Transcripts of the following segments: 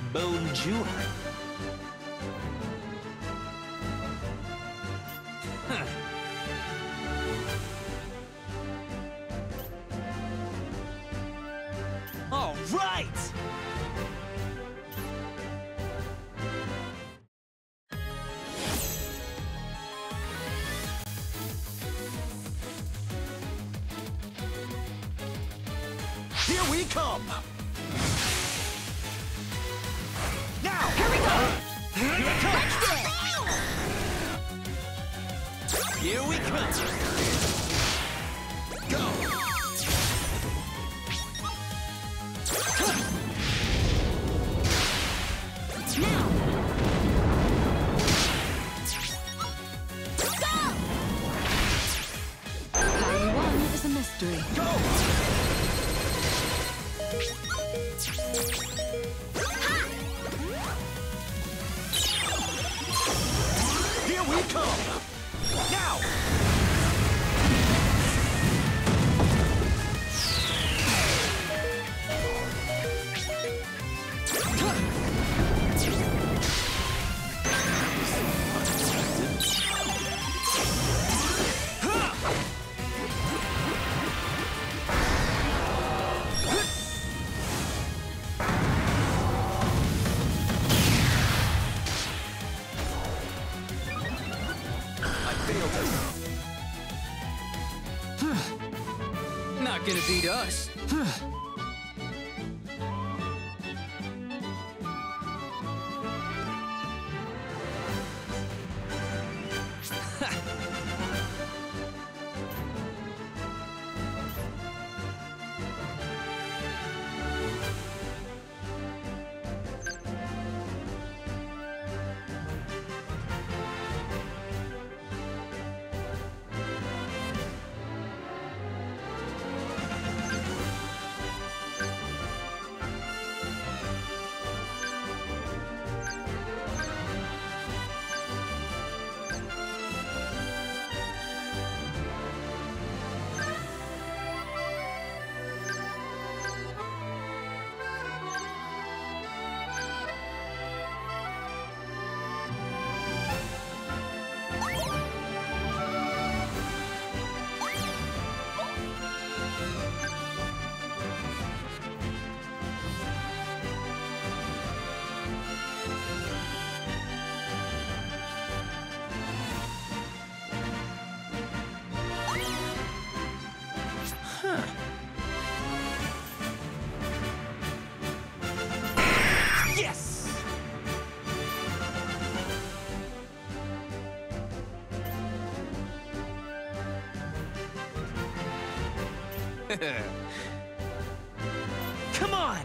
Bonjour. Huh. All right! Here we come! Now! Here we go! Here it comes! Here we come! Go! Now! Go! How you won is a mystery. Go! Here we come! Now! Not gonna beat us. Yes! Come on!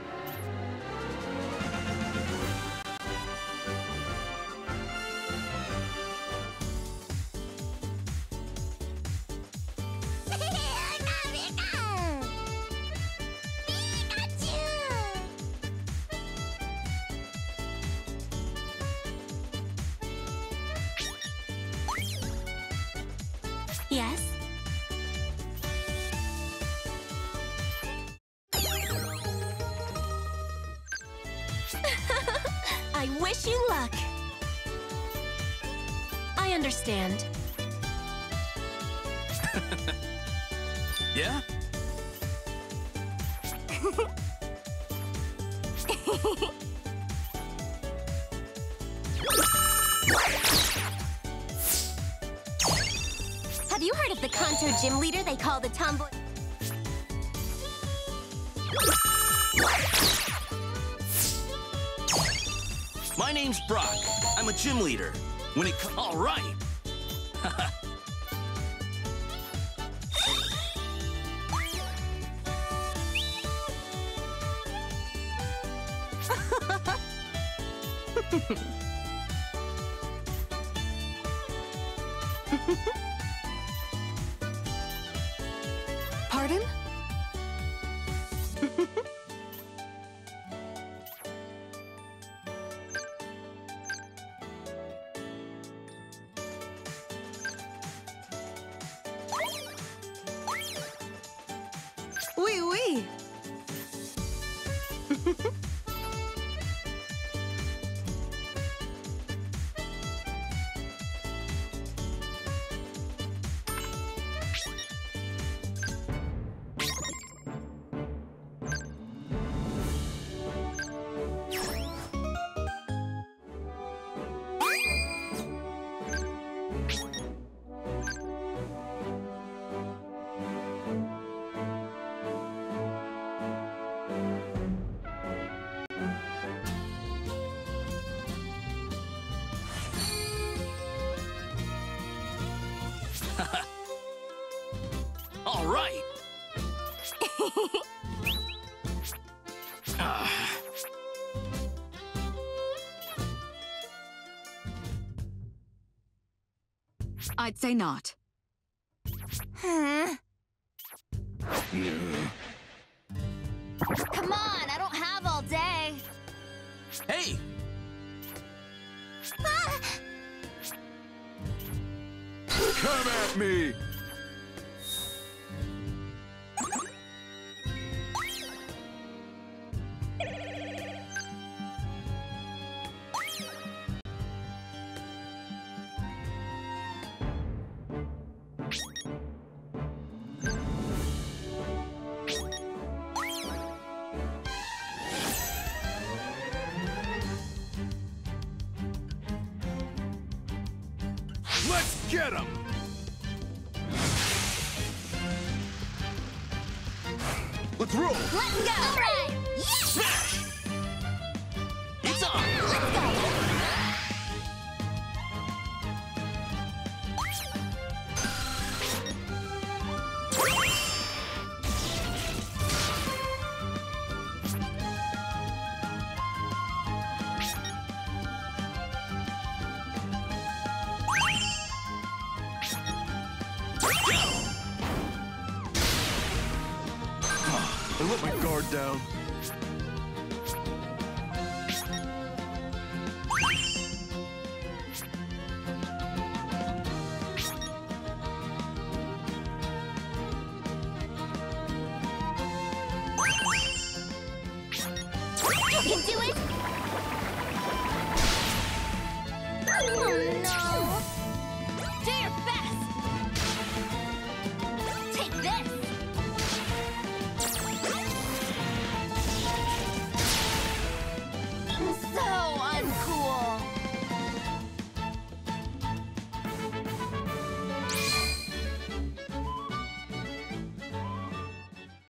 Yes? I wish you luck. I understand. Yeah? Have you heard of the Kanto gym leader they call the tomboy? My name's Brock. I'm a gym leader. When it all right. Pardon? Oui, oui. All right. I'd say not. Come on, I don't have all day. Hey! Come at me! Let's get him! Let's roll! Let's go! All right! Yes! Smash! It's on! Let's go! I let my guard down. You can do it!